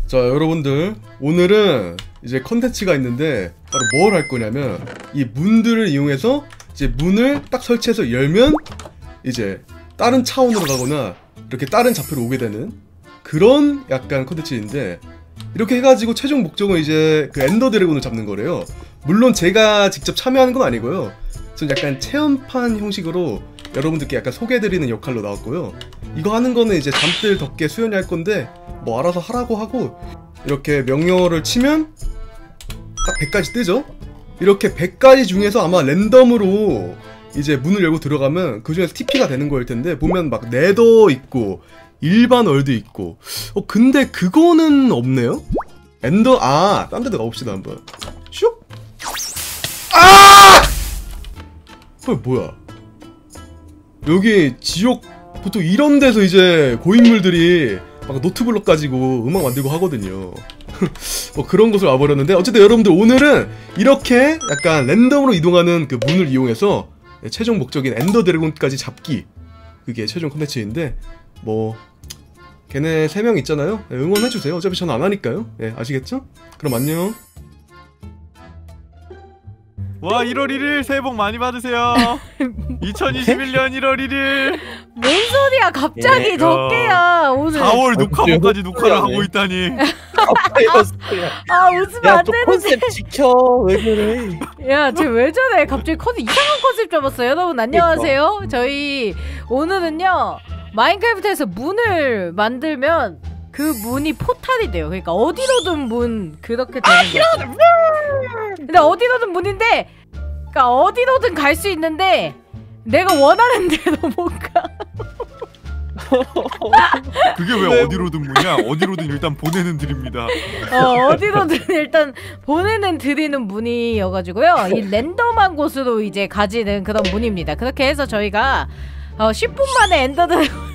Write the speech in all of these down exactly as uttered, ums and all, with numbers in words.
자, 여러분들 오늘은 이제 컨텐츠가 있는데 바로 뭘 할 거냐면 이 문들을 이용해서 이제 문을 딱 설치해서 열면 이제 다른 차원으로 가거나 이렇게 다른 좌표로 오게 되는 그런 약간 컨텐츠인데, 이렇게 해가지고 최종 목적은 이제 그 엔더 드래곤을 잡는 거래요. 물론 제가 직접 참여하는 건 아니고요. 전 약간 체험판 형식으로 여러분들께 약간 소개해드리는 역할로 나왔고요. 이거 하는 거는 이제 잠들 덮개 수연이 할 건데 뭐 알아서 하라고 하고, 이렇게 명령어를 치면 딱 백 가지 뜨죠? 이렇게 백 가지 중에서 아마 랜덤으로 이제 문을 열고 들어가면 그 중에서 티피가 되는 거일 텐데, 보면 막 네더 있고 일반 월드 있고, 어 근데 그거는 없네요? 엔더, 아! 딴 데도 가봅시다 한번. 슉! 아! 어 뭐야, 여기 지옥 보통 이런 데서 이제 고인물들이 막 노트블럭 가지고 음악 만들고 하거든요. 뭐 그런 곳을 와버렸는데, 어쨌든 여러분들 오늘은 이렇게 약간 랜덤으로 이동하는 그 문을 이용해서 최종 목적인 엔더 드래곤까지 잡기, 그게 최종 컨텐츠인데, 뭐 걔네 세 명 있잖아요. 응원해주세요. 어차피 전 안 하니까요. 네, 아시겠죠? 그럼 안녕. 와, 일월 일일 새해 복 많이 받으세요. 이천이십일 년 일월 일일. 뭔 소리야 갑자기. 예, 덕계야 어... 오늘 사월 녹화분까지 녹화를 하고 있다니. 아 웃으면 야, 안 또 되는데. 컨셉 지켜. 왜 그래? 야, 쟤 왜 저래? 갑자기 컨셉, 이상한 컨셉 잡았어요. 여러분 안녕하세요. 저희 오늘은요 마인크래프트에서 문을 만들면 그 문이 포탈이 돼요. 그러니까 어디로든 문, 그렇게 되는 거죠. 근데 어디로든 문인데, 그러니까 어디로든 갈 수 있는데 내가 원하는 대로 못 가. 그게 왜 어디로든 문이야? 어디로든 일단 보내는 드립니다. 어, 어디로든 일단 보내는 드리는 문이여가지고요. 이 랜덤한 곳으로 이제 가지는 그런 문입니다. 그렇게 해서 저희가 어, 십 분 만에 엔더 드래곤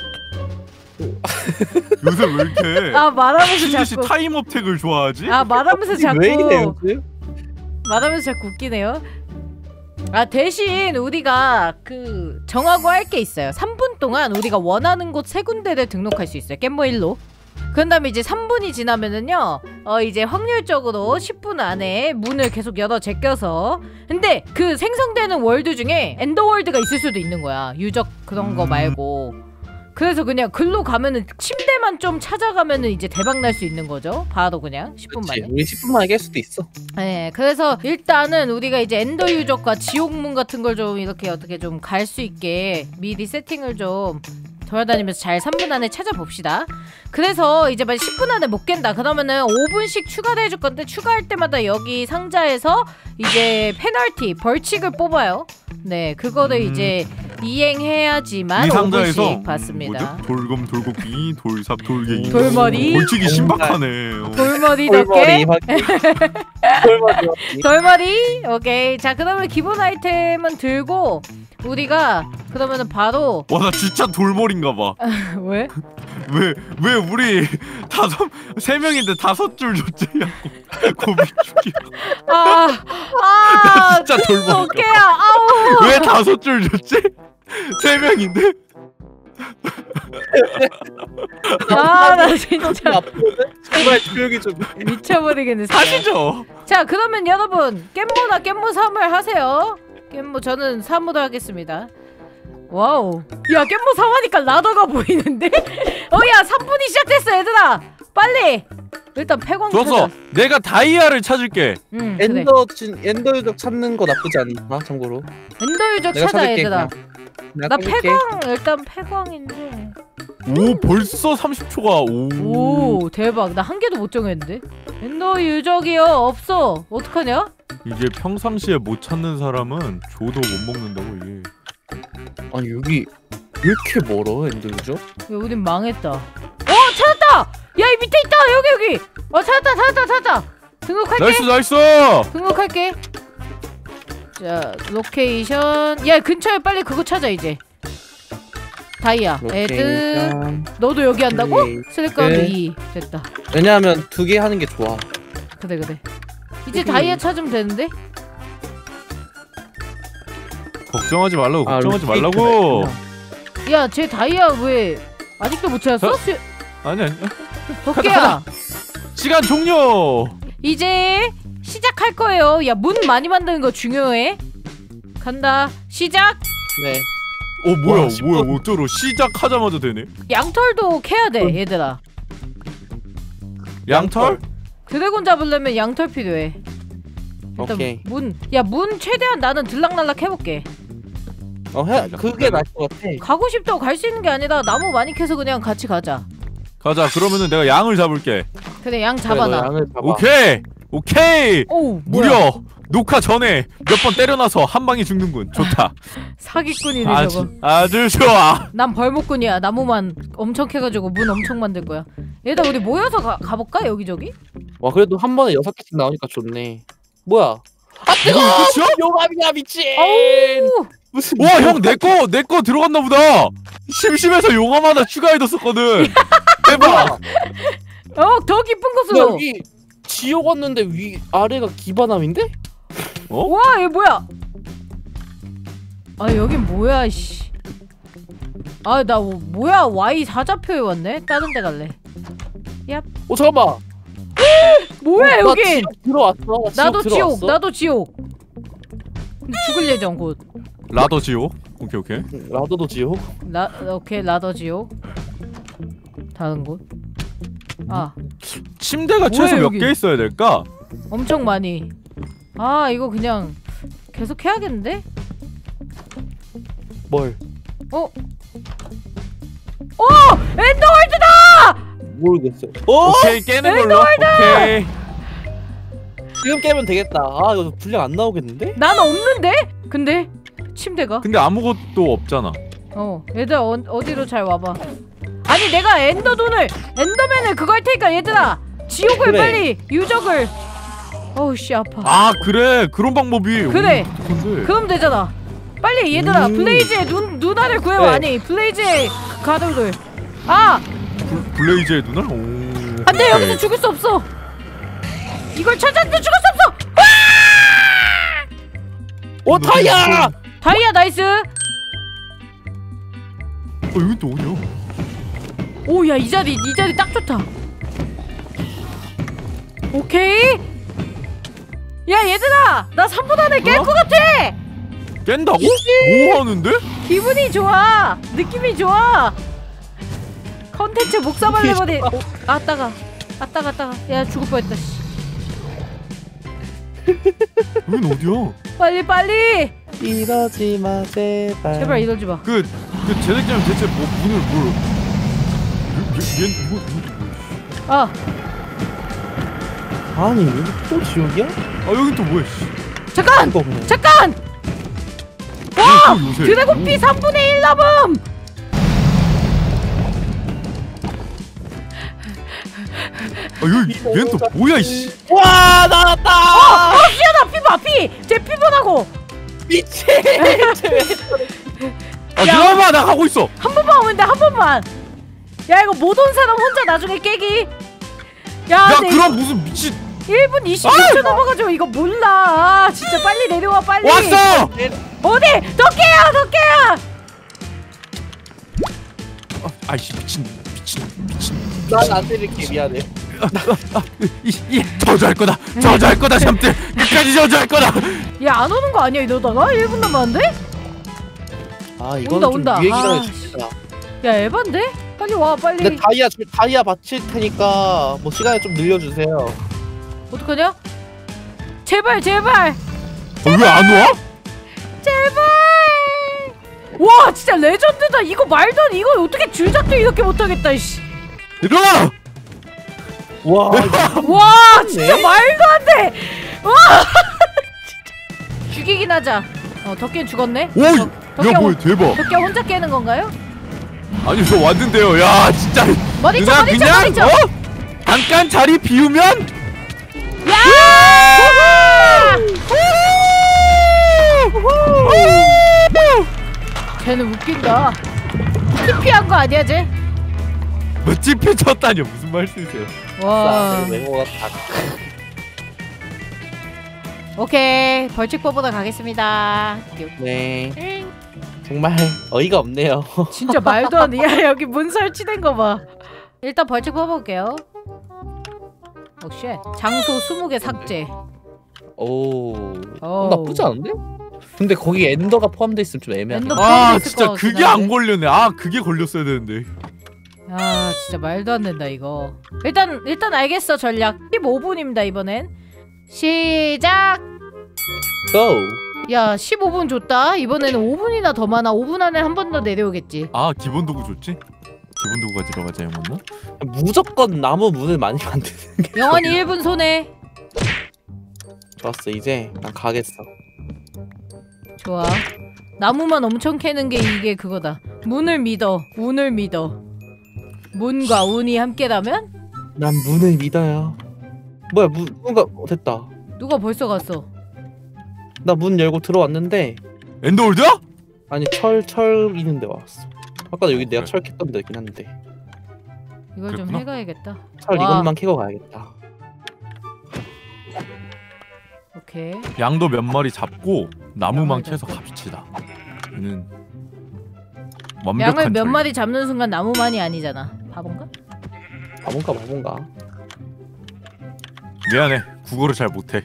요새 왜 이렇게 아 말하면서 자꾸 타임업택을 좋아하지? 아 말하면서 자꾸 왜 이래 요즘? 말하면서 자꾸 웃기네요. 아 대신 우리가 그 정하고 할 게 있어요. 삼 분 동안 우리가 원하는 곳 세 군데를 등록할 수 있어요. 겜모 일로. 그런 다음에 이제 삼 분이 지나면은요 어 이제 확률적으로 십 분 안에 문을 계속 열어 제껴서, 근데 그 생성되는 월드 중에 엔더월드가 있을 수도 있는 거야. 유적 그런 거 말고. 그래서 그냥 글로 가면은 침대만 좀 찾아가면은 이제 대박 날 수 있는 거죠. 바로 그냥 십 분 만에. 우리 십 분 만에 깰 수도 있어. 네, 그래서 일단은 우리가 이제 엔더 유적과 지옥문 같은 걸 좀 이렇게 어떻게 좀 갈 수 있게 미리 세팅을 좀 돌아다니면서 잘 삼 분 안에 찾아봅시다. 그래서 이제 만약 십 분 안에 못 깬다 그러면은 오 분씩 추가를 해줄 건데, 추가할 때마다 여기 상자에서 이제 페널티, 벌칙을 뽑아요. 네, 그거를 음... 이제 이행해야지만 이 상자에서 오 분씩 받습니다. 뭐죠? 돌검, 돌고기, 돌삽, 돌개기. 돌머리. 벌칙이 신박하네. 돌머리 덕계. 돌머리. 돌머리. 오케이. 자, 그러면 기본 아이템은 들고 우리가 그러면은 바로. 와, 나 진짜 돌머리인가 봐. 왜? 왜, 왜 우리 다섯, 세 명인데 다섯 줄 줬지? 고민 죽이야. 아, 아, 진짜 돌머리인가 봐. 덕계야, 아우. 왜 다섯 줄 줬지? 세 명인데? 아, 나 진짜 정말 조용히 좀 미쳐버리겠네. 하시죠. 자, 그러면 여러분 겜모나 겜모 삼을 하세요. 겜모 저는 삼으로 하겠습니다. 와우. 야, 겜모 삼 하니까 라더가 보이는데? 어, 야, 삼 분이 시작됐어 얘들아. 빨리. 일단 폐광 좋았어. 찾아. 내가 다이아를 찾을게. 응, 엔더 진 엔더 유적 찾는 거 나쁘지 않나? 참고로. 엔더 유적 찾아 찾을게, 얘들아. 나 찾을게. 폐광 일단 폐광인데. 오, 벌써 삼십 초가. 오, 오 대박. 나 한 개도 못 정했는데. 엔더 유적이요 없어. 어떡하냐? 이게 평상시에 못 찾는 사람은 줘도 못 먹는다고 이게. 아니 여기 왜 이렇게 멀어 엔더 유적? 야, 우린 망했다. 어, 찾았다. 야, 이 밑에 있다. 여기 여기. 어, 찾았다 찾았다 찾았다. 등록할게. 나이스 나이스. 등록할게. 자, 로케이션. 야, 근처에 빨리 그거 찾아 이제. 다이아. 애드. 너도 여기 한다고? 슬리카운드 네. 이. 됐다. 왜냐하면 두 개 하는 게 좋아. 그래 그래. 이제 다이아 찾으면 되는데? 걱정하지 말라고. 아, 걱정하지 말라고. 야, 쟤 다이아 왜 아직도 못 찾았어? 어? 수... 아니 아니. 덕기야. 시간 종료. 이제 시작할 거예요. 야, 문 많이 만드는 거 중요해. 간다. 시작. 네. 어 뭐야 와, 십 뭐야 분. 어쩌로 시작하자마자 되네. 양털도 캐야 돼, 얘들아. 양털? 드래곤 잡으려면 양털 필요해. 일단 오케이. 문. 야, 문 최대한 나는 들락날락 해볼게. 어, 해, 그게 나을 것 같아. 가고 싶다고 갈 수 있는 게 아니라 나무 많이 캐서 그냥 같이 가자. 가자. 그러면은 내가 양을 잡을게. 그래, 양 그래, 잡아놔. 너 양을 잡아. 오케이 오케이. 오우, 뭐야. 무려 녹화 전에 몇 번 때려놔서 한 방에 죽는군. 좋다. 사기꾼이네 저거. 아주 아주 좋아. 난 벌목꾼이야. 나무만 엄청 캐가지고 문 엄청 만들 거야. 얘들아, 우리 모여서 가, 가볼까? 여기저기? 와, 그래도 한 번에 여섯 개씩 나오니까 좋네. 뭐야? 아, 이거 끝이야? 용암이야, 미친! 어우! 무슨 와 형 내 거 내 거 들어갔나 보다. 심심해서 용암 하나 추가해뒀었거든. 대박. 어, 더 깊은 야, 곳으로. 여기 지옥 왔는데 위 아래가 기반함인데? 와, 얘 뭐야? 아, 여긴 뭐야, 씨. 아, 나 뭐- 뭐야? 와이 사자표에 왔네. 다른 데 갈래. 어, 잠깐만. 뭐야, 어, 나 여긴? 지옥 들어왔어. 나 나도 지옥 지옥, 들어왔어. 나도 지옥. 죽을 예정 곧. 라더 지옥. 오케이 오케이. 응, 라도도 지옥. 라 오케이, 라더 지옥. 다른 곳. 아, 침대가 뭐야, 최소 몇 여기? 개 있어야 될까? 엄청 많이. 아, 이거 그냥 계속 해야겠는데? 뭘? 어? 어! 엔더월드다! 모르겠어. 어? 오케이 깨는 걸로. 오케이. 지금 깨면 되겠다. 아, 이거 분량 안 나오겠는데? 난 없는데? 근데 침대가? 근데 아무것도 없잖아. 어, 얘들아, 어, 어디로 잘 와봐. 아니, 내가 엔더돈을 엔더맨을 그거 할 테니까 얘들아, 지옥을 그래. 빨리 유적을. 어우 씨, 아파. 아 그래 그런 방법이. 그래. 오, 근데 그럼 되잖아. 빨리 얘들아, 음. 블레이즈의 눈 누나를 구해와. 그래. 아니, 블레이즈의 가족들. 아, 블- 블레이즈의 누나? 오. 안돼, 오케이. 여기서 죽을 수 없어. 이걸 찾았는데 죽을 수 없어. 오, 타이야! 다이아 나이스. 어 여기 또 어디야? 오, 야, 이 자리 이 자리 딱 좋다. 오케이. 야, 얘들아, 나 삼 분 안에 깰 어? 것 같아. 깬다고? 뭐 하는데? 기분이 좋아. 느낌이 좋아. 컨텐츠 목사발레 버리. 어, 아따가, 아따가, 아따가. 야, 죽을 뻔했다. 씨. 여긴 어디야? 빨리 빨리. 이러지 마, 제발. 제발 이러지 마. 그, 그 제작자는 대체 뭐 문을 뭘? 얘, 얘, 얘 이거 이거 뭐야? 아, 아니, 여기 또 지옥이야? 아 여긴 또 뭐야? 씨. 잠깐, 이거 그냥. 잠깐. 와! 요새. 드래곤 피 삼분의 일 남음. 아 여기 얘는 또 뭐야 이씨? 와, 나왔다! 어, 시연아, 피 봐, 피. 제 피부나고. 미친! 아 잠깐만 나 가고 있어. 한 번만 오면 돼, 한 번만. 야, 이거 못 온 사람 혼자 나중에 깨기. 야, 야 네, 그럼 무슨 미친? 일 분 이십육 초 넘어가지고 이거 몰라. 아, 진짜 빨리 내려와, 빨리. 왔어! 어디? 더 깨야, 더 깨야. 아, 아이씨 미친 미친 미친. 난안 때릴게, 미안해. 이이 저주할 거다. 저주할 거다 샴들. 끝까지 저주할 거다. 야, 안 오는 거 아니야 이러다가? 일 분 남았는데? 아, 온다, 이거는 좀 온다. 위에 기간을 아, 줍시다. 야, 에반데? 빨리 와, 빨리. 근데 다이아, 다이아 바칠 테니까 뭐 시간을 좀 늘려주세요. 어떡하냐? 제발, 제발, 왜 안 와? 제발. 와, 진짜 레전드다. 이거 말도 안 돼. 이거 어떻게 줄잡도 이렇게 못하겠다. 씨. 일어나! 와, 와, 진짜 네? 말도 안 돼. 와, 진짜. 죽이긴 하자. 어, 덕기는 죽었네. 오! 덕- 야 덕기야, 뭐야 혼- 대박. 덕기야 혼자 깨는 건가요? 아니 저 왔는데요. 야 진짜. 머리 쳐, 누나 머리 쳐, 그냥 머리 쳐. 어? 잠깐 자리 비우면 야! 쟤는 웃긴다. 티피한 거 아니야, 쟤? 뭐 찝히 쳤다니요. 무슨 말씀이세요? 와. 외모가 다. 오케이, 벌칙법보다 가겠습니다. 네, 응. 정말 어이가 없네요. 진짜 말도 안 돼. 야, 여기 문 설치된 거 봐. 일단 벌칙 뽑아볼게요. 오쉣. 장소 스무 개 삭제. 오. 어우. 나쁘지 않은데? 근데 거기 엔더가 포함돼 있으면 좀 애매하네. 엔더- 아 있을 진짜 것 같긴 그게 안 한데. 걸렸네. 아 그게 걸렸어야 되는데. 아 진짜 말도 안 된다 이거. 일단 일단 알겠어 전략. 십오 분입니다 이번엔. 시작. 고. 야 십오 분 줬다. 이번에는 오 분이나 더 많아. 오 분 안에 한 번 더 내려오겠지. 아 기본 도구 좋지? 기본 도구가 들어가자 영원나. 무조건 나무 문을 많이 만드는 게. 영원히 일 분 손해. 좋았어. 이제 난 가겠어. 좋아. 나무만 엄청 캐는 게 이게 그거다. 문을 믿어. 운을 믿어. 문과 운이 함께라면? 난 문을 믿어요. 뭐야 문 뭔가 어, 됐다. 누가 벌써 갔어? 나 문 열고 들어왔는데 엔더월드야? 아니 철 철 있는데 왔어. 아까 여기 내가 그래. 철 캤던 데긴 한데 이걸 좀 그랬구나. 해가야겠다. 철 와. 이것만 캐고 가야겠다. 오케이. 양도 몇 마리 잡고 나무만 양을 캐서 잡고. 갑시다. 얘는 완벽한 양을 몇 전략. 마리 잡는 순간 나무만이 아니잖아. 바본가? 바본가 바본가. 미안해. 국어를 잘 못해.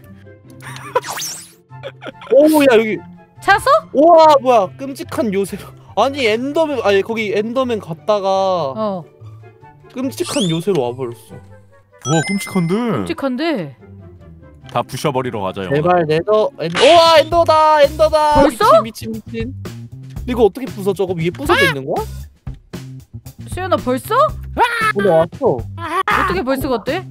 오야 여기 찾았어? 우와 뭐야 끔찍한 요새. 아니 엔더맨 아니 거기 엔더맨 갔다가 어. 끔찍한 요새로 와버렸어. 와 끔찍한데. 끔찍한데. 다 부셔버리러 가자 영원. 제발 엔더 엔더 우와 엔더다 엔더다. 벌써? 미친 미친 미친. 이거 어떻게 부숴? 저거 위에 부서져 있는 거야? 수연아 벌써? 오늘 왔어. 어떻게 벌써 갔대?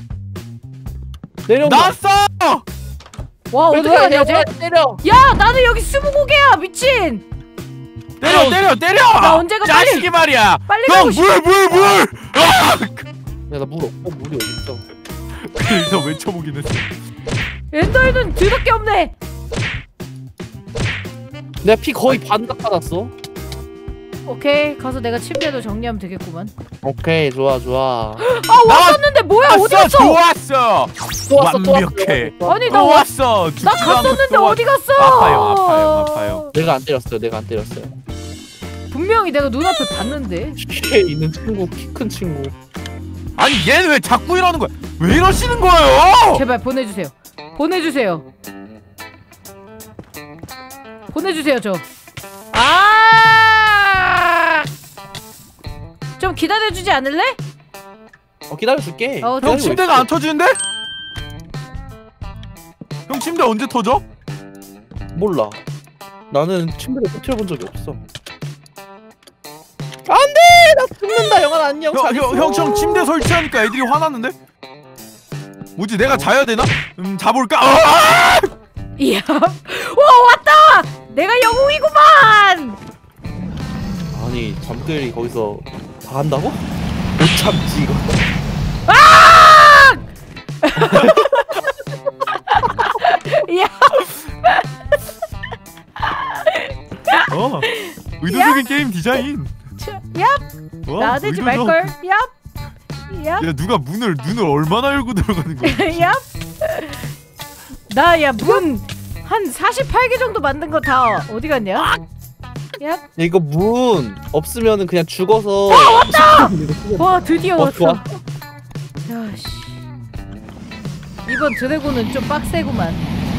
내려온다. 나왔어! 와 어떻게 얘들아, 가냐 쟤? 얘들아, 때려. 야 나는 여기 스무고개야 미친. 때려 때려 때려! 나 언제가 빨리- 자식이 말이야! 빨리 가고 싶어. 형물물 물! 야나 물 없어. 물이 어디 있어? 일단 외쳐보긴 했어. 엔더에는 드럽게 없네. 내가 피 거의 반 깎아놨어. 오케이 가서 내가 침대도 정리하면 되겠구만. 오케이 좋아 좋아. 아 왔었는데 뭐야 어디 갔어? 좋았어! 또 왔어 또 왔어. 완벽해. 또 왔어. 아니 또 나 왔. 왔어! 나 죽지도 않고 갔었는데 또 왔- 어디 갔어? 아파요, 아파요, 아파요. 내가 안 때렸어요. 내가 안 때렸어요. 분명히 내가 눈앞에 봤는데. 뒤에 있는 친구 키 큰 친구. 아니 얘는 왜 자꾸 이러는 거야? 왜 이러시는 거예요? 제발 보내주세요. 보내주세요. 보내주세요 저. 아! 좀 기다려주지 않을래? 어 기다려줄게. 어, 형 기다리고 침대가 있어. 안 터지는데? 형 침대 언제 터져? 몰라. 나는 침대를 터트려본 적이 없어. 안돼 나 죽는다. 영환 안녕. 잘 있어. 형형 침대 설치하니까 애들이 화났는데? 뭐지 내가 자야 되나? 음 자볼까? 아! 이야. 와 왔다. 내가 영웅이구만. 아니 잠들이 거기서 다 한다고? 못 참지 이거. 이야. 어 의도적인 게임 디자인. 얍. 어, 나대지 의도적. 말걸. 얍. 얍. 야 누가 문을 눈을 얼마나 열고 들어가는 거야? 얍. 나 야 문 한 사십팔 개 정도 만든 거 다 어디 갔냐? 얍. 야, 이거 문 없으면은 그냥 죽어서. 와 드디어 어, 왔어. 좋아. 야씨. 이번 드래곤은 좀 빡세구만.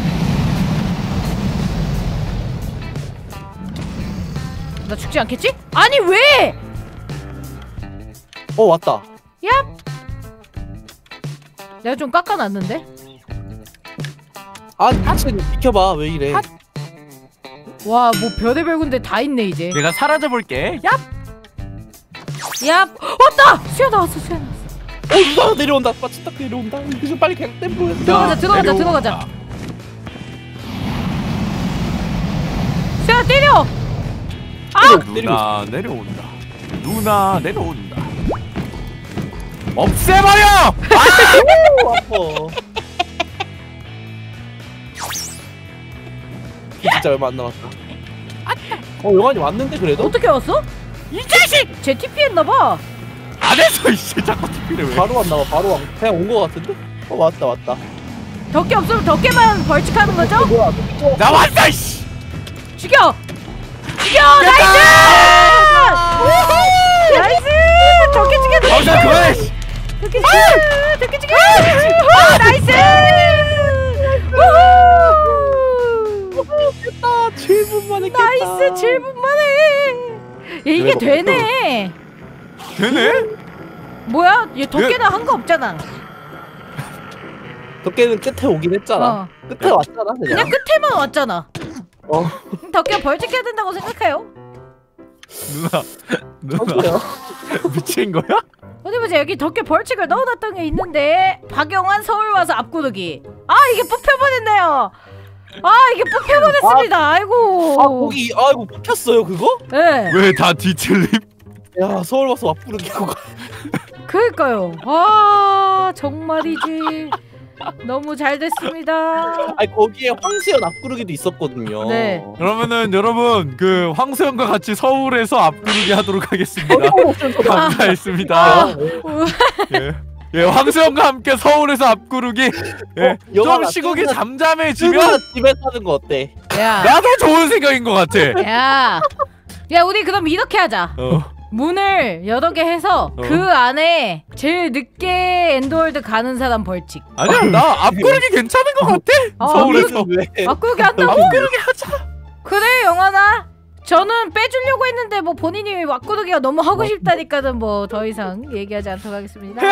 나 죽지 않겠지? 아니 왜? 어 왔다. 얍. 내가 좀 깎아놨는데? 아 미친 비켜봐 왜 이래. 핫. 와 뭐 별의별 군데 다 있네 이제. 내가 사라져 볼게. 얍. 얍. 왔다. 수야 나왔어 수야 나왔어. 어 누가 내려온다. 빠치 딱 내려온다. 이거 빨리 그냥 땜보. 들어가자 들어가자 내려온다. 들어가자. 수야 때려. 아! 누나 내려온다. 누나 내려온다. 없애버려! 아파. 진짜 얼마 안 남았다. 어 영환이 왔는데 그래도? 어떻게 왔어? 이 자식! 제 티피 했나봐. 안 했어 이씨 자꾸 티피를 왜? 바로 왔나봐. 바로 왔. 그냥 온 거 같은데? 어 왔다 왔다. 덕계 없으면 덕계만 벌칙하는 거죠? 어, 뭐야? 어, 나 왔다 이씨. 죽여! 죽여! 나이스! 나이스! 덕계 죽여 덕계 어서 그만해. 씨. 덕계 죽여! 도끼치기! 아, 나이스! 깼다. 칠 분 만에 깼다. 나이스 칠 분 만에. 야, 이게 되네. 되네? 뭐야? 얘 덕계는 한 거 없잖아. 덕계는 끝에 오긴 했잖아. 어. 끝에 왔잖아 그냥. 그냥 끝에만 왔잖아. 어. 덕계 벌칙해야 된다고 생각해요. 누나 누나 저도요. 미친 거야? 어디 보자. 여기 덕계 벌칙을 넣어놨던 게 있는데 박영환 서울 와서 앞구르기. 아 이게 뽑혀버렸네요. 아 이게 뽑혀버렸습니다. 아이고. 아 거기 아이고 뽑혔어요 그거? 네. 왜 다 뒤틀림? 야 서울 와서 앞부르기 그거. 그러니까요. 아 정말이지. 너무 잘 됐습니다. 아니 거기에 황수연 앞구르기도 있었거든요. 네. 그러면은 여러분 그 황수영과 같이 서울에서 앞구르기 하도록 하겠습니다. 아. 감사했습니다. 아, 예. 예, 황수영과 함께 서울에서 앞구르기. 예. 어, 좀 영화가 시국이 끝나- 잠잠해지면 집에 사는 거 어때? 야, 나도 좋은 생각인 것 같아. 야, 야, 우리 그럼 이렇게 하자. 어. 문을 여러 개 해서 어. 그 안에 제일 늦게 엔드월드 가는 사람 벌칙. 아니야, 나 앞구르기 괜찮은 것 같아. 아, 서울에서. 왜? 앞구르기 한다고? 앞구르기 하자. 그래, 영환아. 저는 빼주려고 했는데 뭐 본인이 앞구르기가 너무 하고 싶다니까는 뭐 더 이상 얘기하지 않도록 하겠습니다.